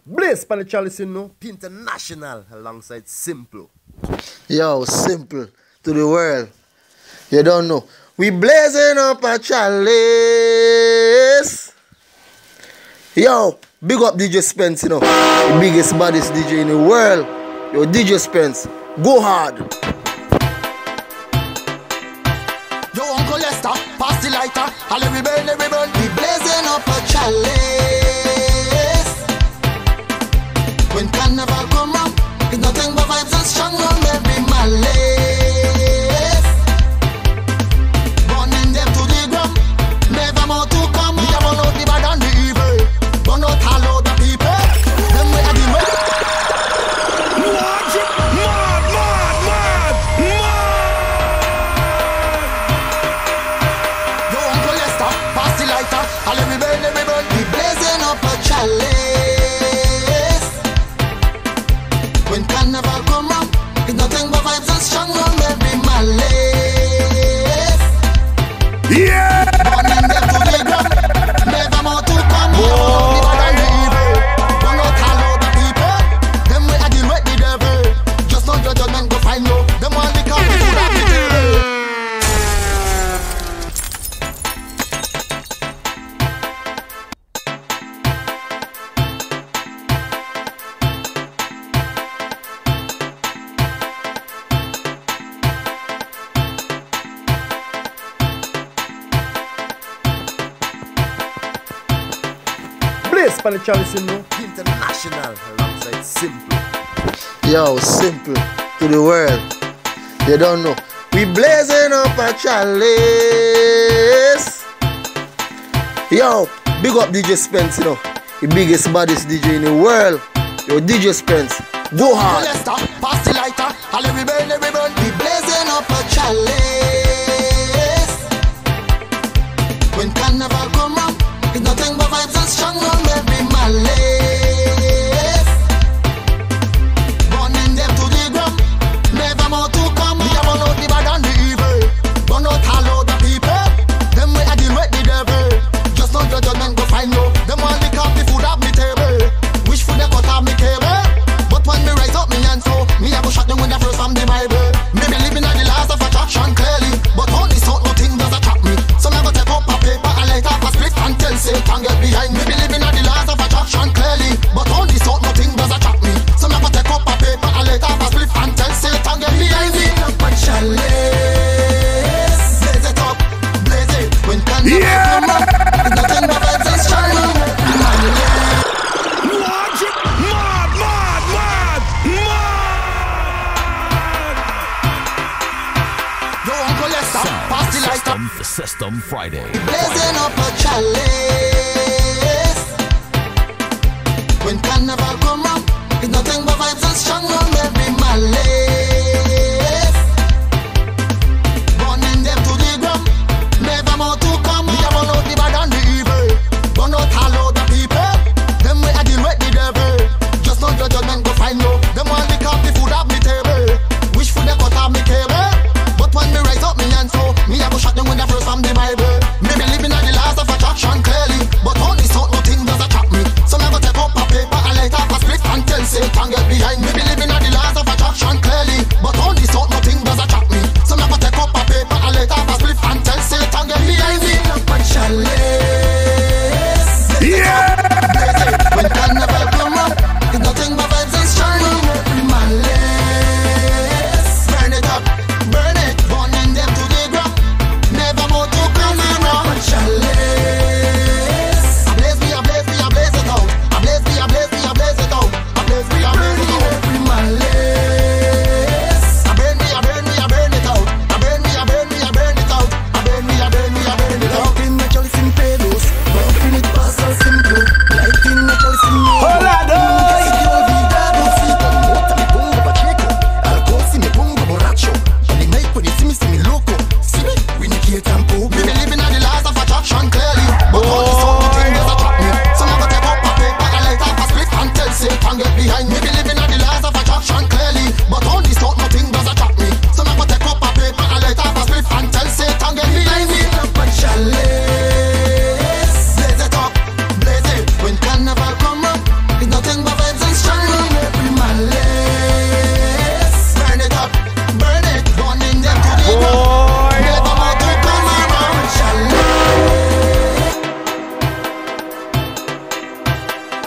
Blaze pan the chalice, you know, International alongside Simple. Yo, Simple to the world. You don't know. We blazing up a chalice. Yo, big up DJ Spence, you know. The biggest, baddest DJ in the world. Yo, DJ Spence, go hard. Yo, Uncle Lester, pass the lighter. And every burn. We blazing up a chalice. When carnival come round, it's nothing but vibes and strong on every malice. Burning them to the ground, never more to come. We have out the bad and the evil, but not all the people. Them we are the way. Watch it, mad. Yo, Uncle Lester, pass the lighter. And every burn. We blazing up a chalice. When carnival come round, it's nothing but vibes and strong on every malice. Yeah! Burning them to the ground, never more to come. We have out the bad and the evil, but not all the people. Them we are deal with the devil. Just not your judgment go find you. Them want the coffee food at the table. Blaze pan the chalice, you know, International alongside Simple. Yo, Simple to the world. You don't know. We blazing up a chalice. Yo, big up DJ Spence, you know. The biggest, baddest DJ in the world. Yo, DJ Spence, go hard. Lester, pass the lighter. And every burn. We blazing up a chalice. When carnival come round, it's nothing but vibes and strong on every malice. Burning them to the ground, never more to come. We have out the bad and the evil, but not all the people. Them we are deal with the devil. Just not your judgment go find you. Them want the coffee food at me table. Wish for the cut off me cable. But when me rise up me and so, me I go shot them with the verse from the Bible. Me believing in the laws of attraction clearly, but only so nothing does attract me. So me go take up a paper and light up a split and tell Satan get behind me. Believing in the laws of attraction clearly, but only so nothing does attract me. So me go take up a paper and light up a split and tell Satan get behind me. Up a chalice, blaze it up, blaze it. When carnival come up, it's nothing but vibes and strong. Watch it, mad. Yo, Uncle Lester, pass the lighter. System Friday. Blazing up a chalice. When carnival come round, it's nothing but vibes and strong on every malice. Burning them to the ground, never more to come. We have out the bad and the evil, but not all the people. Them we are deal with the devil. Just not your judgment go find you. Them want the coffee food at me table. Wish for the cut off me cable. But when me rise up me and so, me I go shot them with the verse from the Bible. Me believing in the laws of attraction clearly, but only so nothing does attract me. So me go take up a paper and light up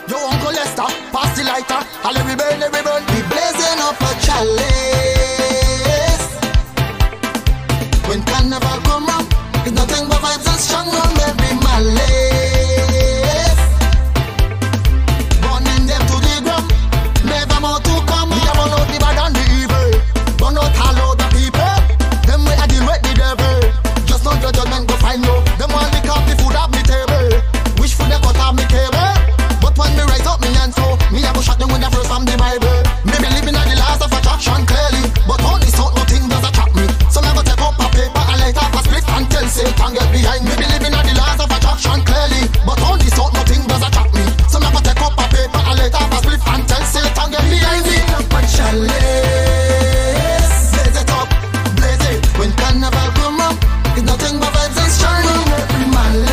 Yo, Uncle Lester, pass the lighter. And let me burn, we blazing up a chalice. When carnival come round, it's nothing but vibes and strong on every malice. Burning them to the ground, never more to come. We have out the bad and the evil, burn out all of the people. Them way I deal with the devil. Just no judgment go find you. Them want lick up the food off me table. Wish food they cut off me cable. But when me rise up me and so, me I go shot them with the first from the Bible. Me believing in the laws of attraction clearly, but only so nothing does attract me. So me go take up a paper and light up a split and tell Satan get behind me. Believing in the laws of attraction clearly, but only so nothing does attract me. So me go take up a paper and light up a split and tell Satan get behind me. Up and chalice, blaze it up, blaze it. When carnival come up, it's nothing but vibes and shining every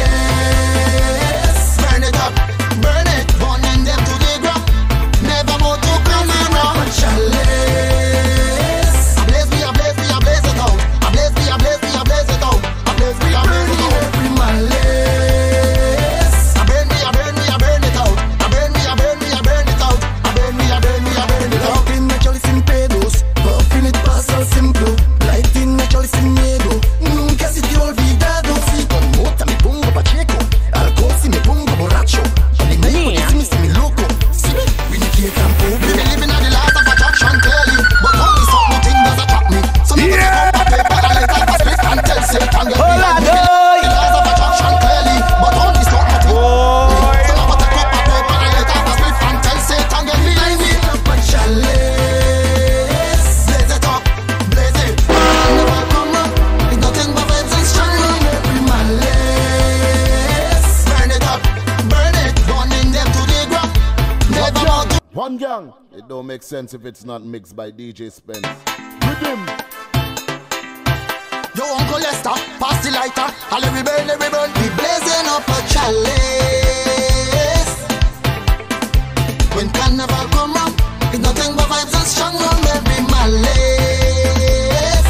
malice. Burn it up, burn it, burning them to the ground. Never more to come around. Up and chalice, I blaze me, I blaze me, I blaze it out. I blaze me, I blaze me, I blaze it out. I blaze me, I blaze me, every malice. I burn me, I burn me, I burn it out. I burn me, I burn me, I burn it out. I burn me, I burn me, I burn it out. Lighting naturally sin pedos, puffing it past all simple. Lighting naturally sin miedo, nunca si te olvidado. Si con mota me pongo pacheco, alcohol si me pongo borracho. Only me si me loco. Si me, we need to campo. Me believe in the laws of attraction clearly, but only so nothing does attract me. So me go take up a paper and light up a split and tell Satan get behind me. The laws of attraction clearly, but only so nothing. So me go take up a paper and light up a split and tell Satan get behind me. Up and chalice, Blaze it up, blaze it. carnival come up, it's nothing but vibes and shining every malice. Burn it up, burn it, burning them to the ground. Never more to One gang. It don't make sense if it's not mixed by DJ Spence. Rhythm. Yo, Uncle Lester, pass the lighter. And let me burn, we blazing up a chalice. When carnival come round, it's nothing but vibes and strong on every malice.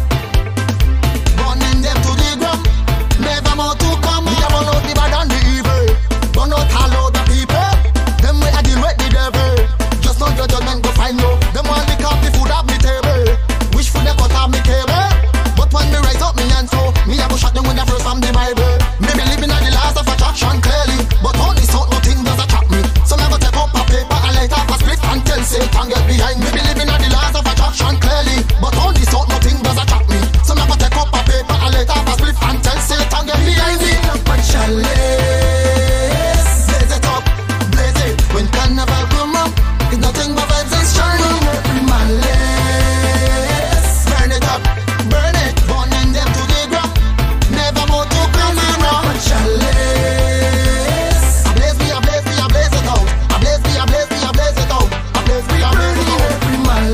Burning them to the ground, never more to come. We have out the bad and the evil, burn out all of the people. Them way I deal with the devil. Just no judgment go find you. Them want lick up the food off me table. Wish food they cut off me cable. But when me rise up me and so, me I go shot them with the first from the Bible. Me believing in the laws of attraction clearly, but only so nothing does attract me. So me go take up a paper and light up a split and tell Satan get behind me. Believing in the laws of attraction clearly, but only so nothing does attract me. So me go take up a paper and light up a split and tell Satan get behind me. Up and chalice, Blaze it up, blaze it. When carnival come up, it's nothing but vibes and shining every malice. Burn it up, burn it, burning them to the ground. Never more to come around. up and chalice. I blaze me, I blaze me, I blaze it out. I blaze me, I blaze me, I blaze it out. I blaze me, I blaze it out. Every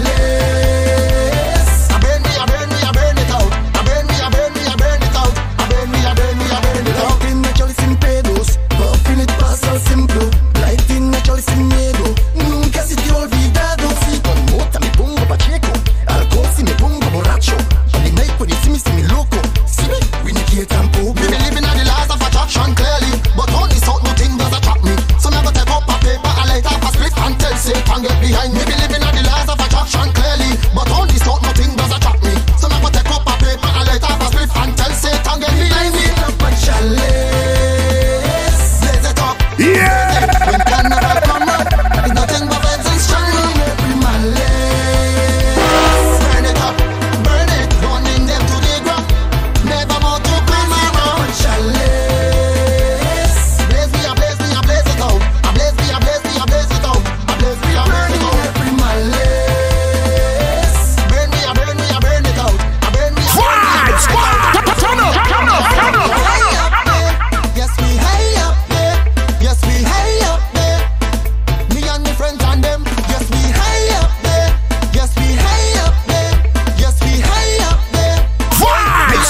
malice, I burn me, I burn me, I burn it out. I burn me, I burn me, I burn it out. I burn me, I burn me, I burn it out. lighting naturally sin pedos, puffing it past all simple. Lighting naturally sin miedo, nunca si te olvidado. Si con mota me pongo pacheco, alcohol si me pongo borracho. Only me when you see me loco. Si me, we need to campo. Me believing in the laws of attraction clearly, but only so nothing does attract me. So me go take up a paper and light up a split and tell Satan get behind me. Believing in the laws of attraction clearly, but only so nothing does attract me. So me go take up a paper and light up a split and tell Satan get behind me. Up and chalice, Blaze it up, Yeah! when carnival come up, it's nothing but vibes and shining every malice. Burn it up, burn it, burning them to the ground. Never more to come around. chalice, Blaze me, I blaze me, I blaze it out. I blaze me, I blaze me, I blaze it out. I blaze me, I burn it out. every malice. Burn me, I burn me, I burn it out. I burn me, I burn me, I Vibes! burn it out. Turn up! High up there. Yes, we high up there. Yes, we high up there. Me and my friends and them. Yes, we high up there. Yes, we high up there. Yes, we high up there. Vibes!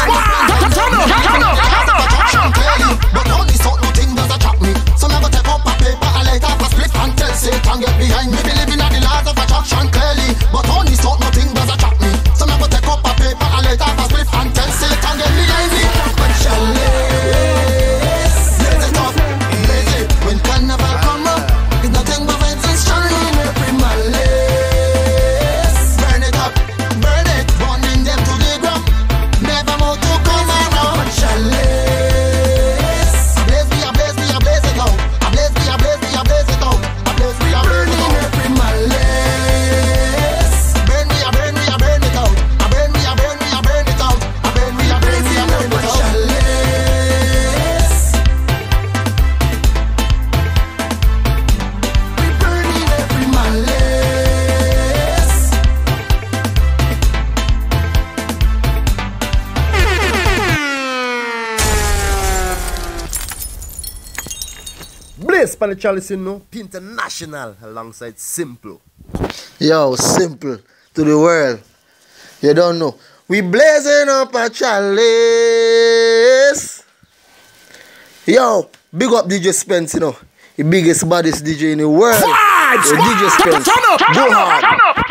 But only so nothing does attract me. So me go take up a paper and light up a split and tell Satan get behind me. Believing in the laws of attraction clearly, but only so nothing does attract me. So me go take up a paper and light up a split and tell Satan get behind me. Up and chalice, Blaze it up, blaze it. When carnival come up, it's Blaze pan the chalice, you know. International alongside Simple. Yo, Simple to the world. You don't know. We blazing up a chalice. Yo, big up DJ Spence, you know. The biggest, baddest DJ in the world. Vibes! Yo, DJ Spence. Turn up! Go hard.